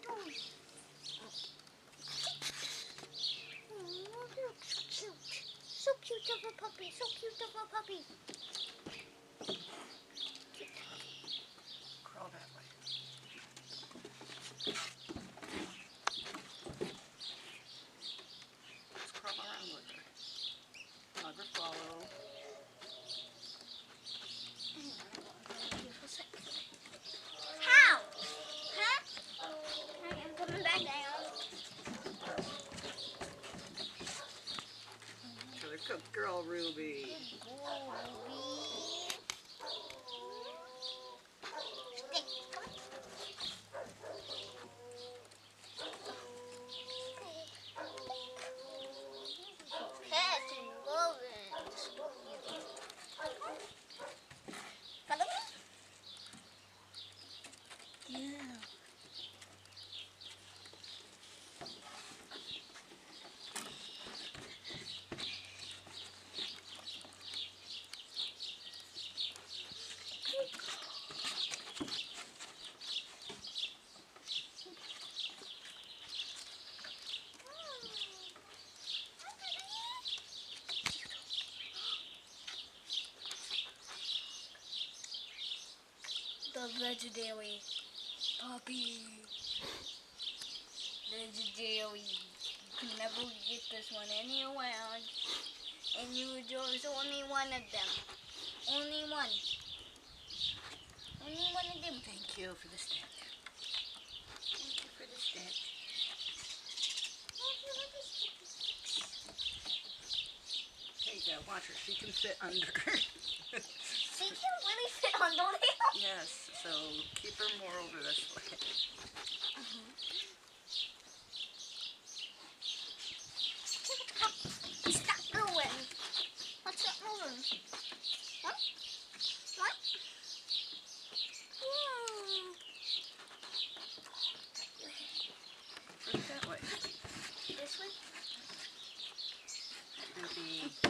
So cute of a puppy. So cute of a puppy. Crawl that way. Let's crawl around with her. Hug or follow. How? Huh? I'm coming back down. You're a good girl, Ruby. Good girl, Ruby. Pets and loving. Follow me? Yeah. The legendary puppy. Legendary. You can never get this one anywhere. And there's only one of them. Only one. Only one of them. Thank you for the stick. Thank you for the stick. Hey, you gotta watch her. She can fit under. She can really fit under there. Yes, so keep her more over this way. Stop moving. What's that moving? What? What? Look that way. This way? Ruby.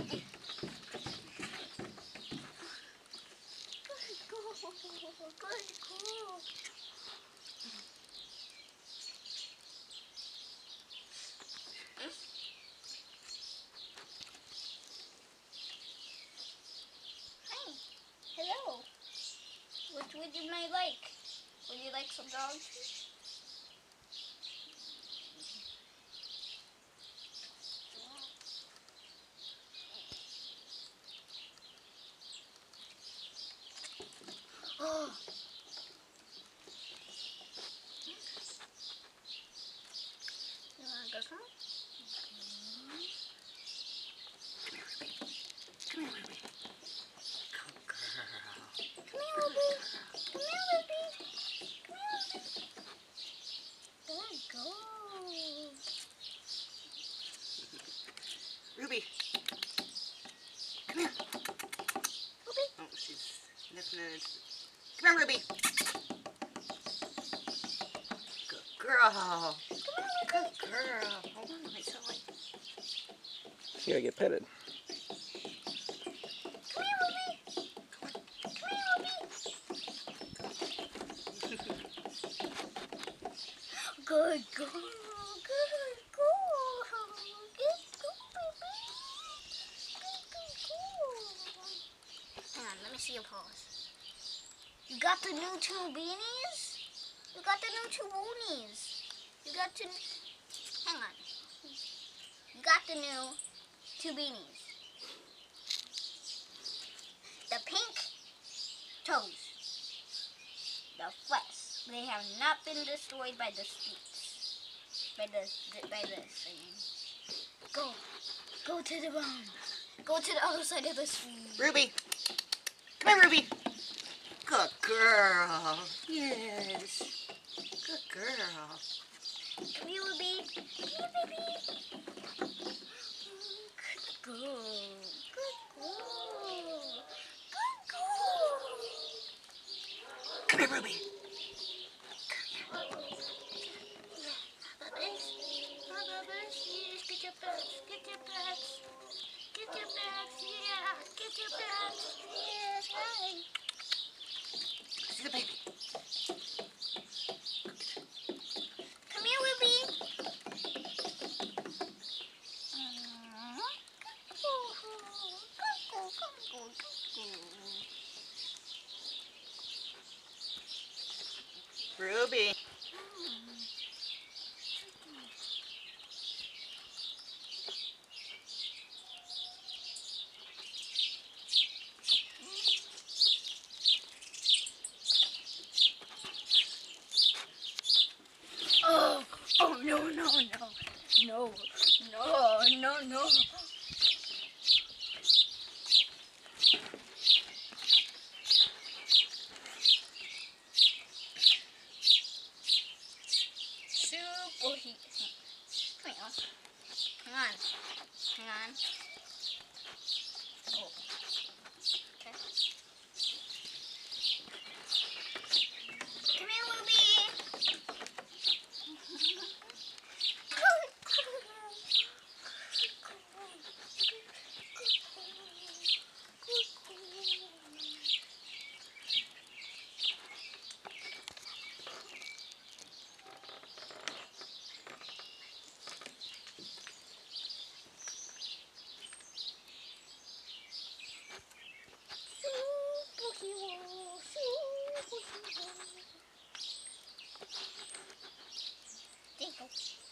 Good girl. Hi. Hello. What would you might like? Would you like some dogs? Oh. You want to go some? Come here, Ruby. Good girl. Come here, Ruby. Come here, Ruby. Come here, Ruby. Good girl. Ruby. Come here. Ruby. Oh, she's sniffing it. Come here, Ruby. Good girl. Good girl. Hold on, wait, so wait. You gotta get petted. Come here, Ruby. Come here, Ruby. Good girl. Good girl. Good girl, baby. Good girl. Hang on, let me see your paws. You got the new two beanies? You got the new two woonies. You got to... Hang on. You got the new two beanies. The pink toes. The flesh. They have not been destroyed by the streets. By this thing. Go to the barn. Go to the other side of the street. Ruby. Come here, Ruby. Good girl. Yes. Good girl. Come here, Ruby. Come here, baby. Good girl. Good girl. Good girl. Come here, Ruby. Yes, get your pets. Get your pets. Get your pets. Yeah, get your pets. Yes, hi. See the baby. no, no. Super heat. Hang on. Hang on. Hang on. Oh. Okay. Come here, Ruby. Superhero, superhero. There you go.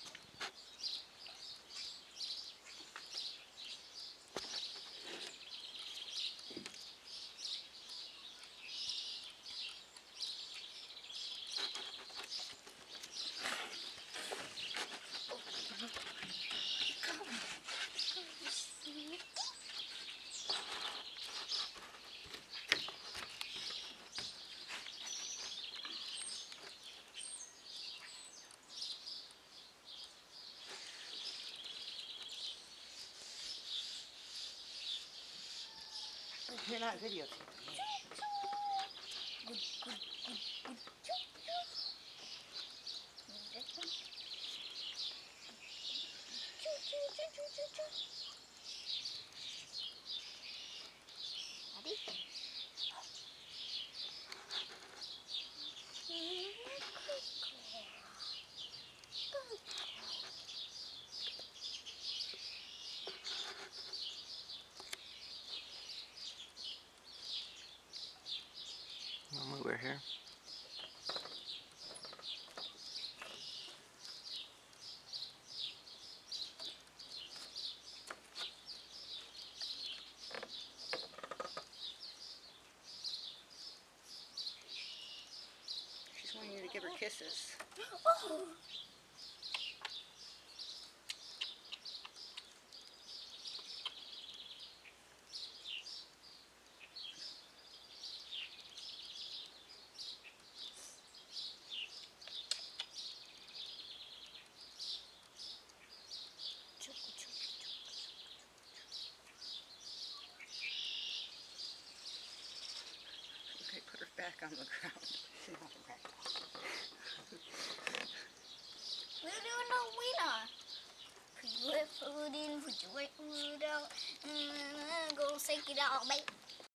You're not videotaping me. Good, good, good, good. This one. Ready? I'll move her here. She's wanting you to give her kisses. Oh. Okay, put her back on the ground. She's not back. We're doing the winner. Put your wet foot in, put your wet foot out. Go shake it out, mate.